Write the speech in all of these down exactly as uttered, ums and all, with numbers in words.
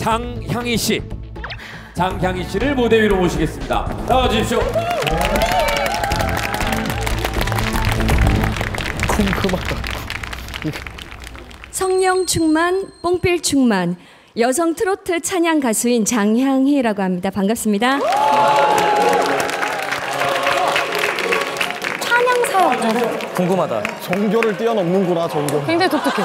장향희 씨. 장향희 씨를 무대 위로 모시겠습니다. 나와 주십시오. 궁금하다. 성령 충만, 뽕필 충만. 여성 트로트 찬양 가수인 장향희라고 합니다. 반갑습니다. 찬양 사역자를 궁금하다. 종교를 뛰어넘는구나, 종교. 굉장히 독특해.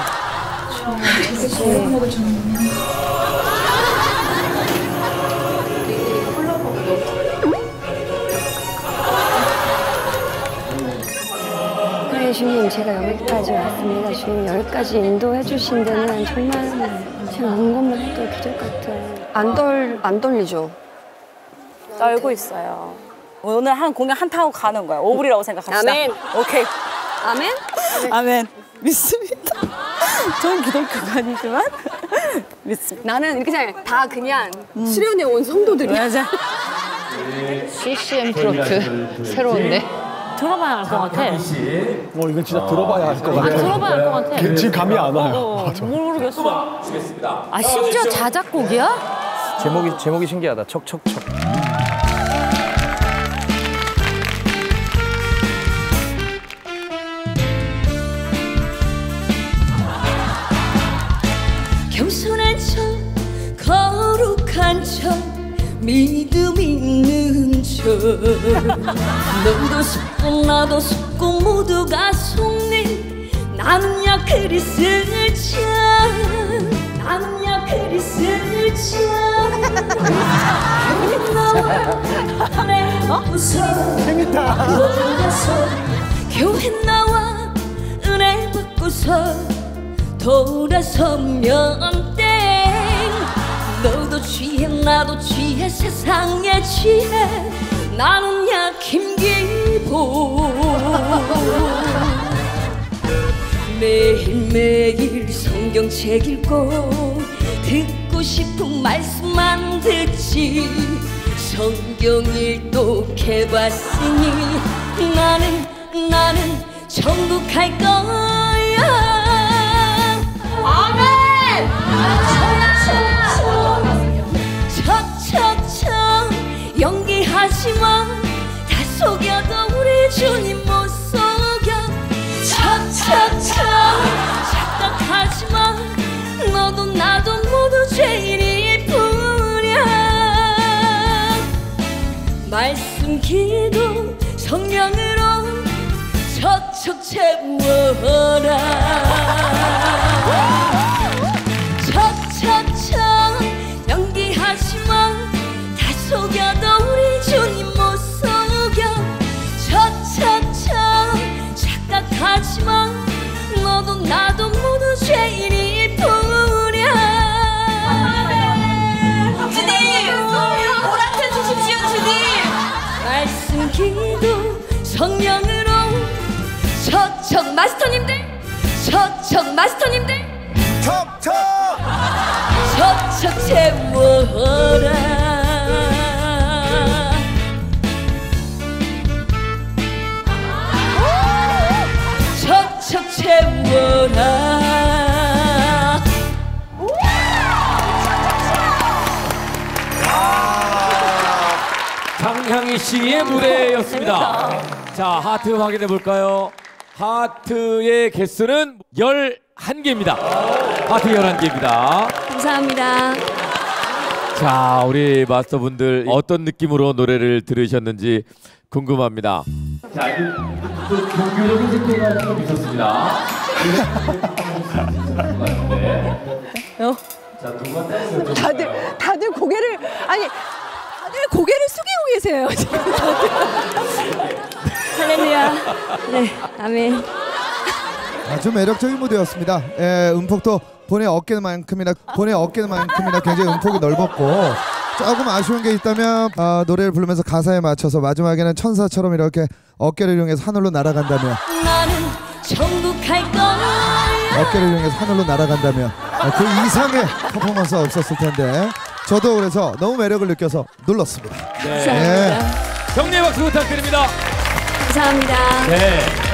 그래 주님, 제가 여기까지 왔습니다. 주님 여기까지 인도해 주신 데는 정말 제가 온 것만 해도 기적 같아요. 안 떨, 안 떨리죠? 떨고 있어요. 오늘 한 공연 한 타고 가는 거야. 오불이라고 생각합시다. 아멘. 오케이. 아멘? 아멘. 믿습니다. 저는 기독교가 아니지만 믿습니다. 나는 이렇게 생각해. 다 그냥 음. 수련회 온 성도들이야. 맞아. 씨씨엠 트로트 새로운데? 들어봐야 알 것 같아. 어, 이건 진짜 들어봐야 알 것 같아. 아, 들어봐야 알 것 같아. 지금 감이 안 와요. 어, 맞아. 모르겠어. 아, 심지어 자작곡이야? 제목이 제목이 신기하다. 척척척. 겸손한 척, 거룩한 척, 믿음 있는 척. 너도 속고 나도 속고 모두가 속는 나는야 그리스를 참, 나는야 그리스를 참. 재밌다. 교회 나와 은혜 받고서 돌아서면 땡. 너도 취해 나도 취해 세상에 취해 나는야 김기보. 매일매일 성경책 읽고 듣고 싶은 말씀만 듣지 성경 일독해봤으니 나는 나는 천국 갈 거야. 아멘. 척척척 연기하지마. 다 속여도 우리 주님 못 속여. 척척척 착각하지마. 너도 나도 모두 죄인일 뿐이야. 말씀 기도 성령으로 척척 채워라. 척척척 연기하지마. 다 속여도 우리 주님 못 속여. 척척척 착각하지마. 너도 나도 모두 죄인일 뿐이야. 주님 오락해 주십시오. 주님 말씀 기도 성령으로 척척 마스터님들 척척 마스터님들 척척. 척척 채워라. 척척 채워라. 장향희 씨의 무대였습니다. 자, 하트 확인해 볼까요? 하트의 개수는 열한 개입니다. 하트 열한 개입니다. 감사합니다. 자, 우리 마스터분들 어떤 느낌으로 노래를 들으셨는지 궁금합니다. 자, 또 종교적인 색깔이 좀 있었습니다. 어? 자, 누가 댄스 다들 다들 고개를 아니 다들 고개를 숙이고 계세요 지금. 할렐루야. 네, 아멘. 아주 매력적인 무대였습니다. 예, 음폭도 본의 어깨만큼이나 본의 어깨만큼이나 굉장히 음폭이 넓었고 조금 아쉬운 게 있다면 아, 노래를 부르면서 가사에 맞춰서 마지막에는 천사처럼 이렇게 어깨를 이용해서 하늘로 날아간다면 나는 천국 갈 거야. 어깨를 이용해서 하늘로 날아간다면 아, 그 이상의 퍼포먼스가 없었을 텐데 저도 그래서 너무 매력을 느껴서 눌렀습니다. 네. 감사합니다. 격려의 박수 부탁드립니다. 감사합니다. 네.